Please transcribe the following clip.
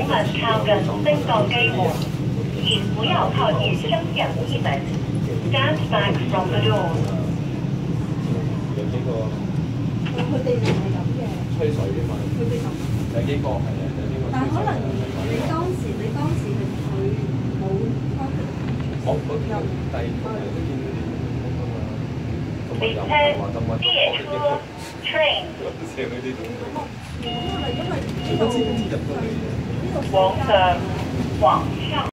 勿靠近升降機門，亦不要靠近升降機門。Stand back from the doors。 有幾個佢哋唔係咁嘅， 吹水嘅嘛， 佢哋咁。 有幾個係啊，有幾個吹水。 但可能你當時係佢冇開佢。 我第二個都見到啲咁啊，同埋又列話咁車、列車、train。 寫嗰啲。 因為呢度入到去。 往上，往上。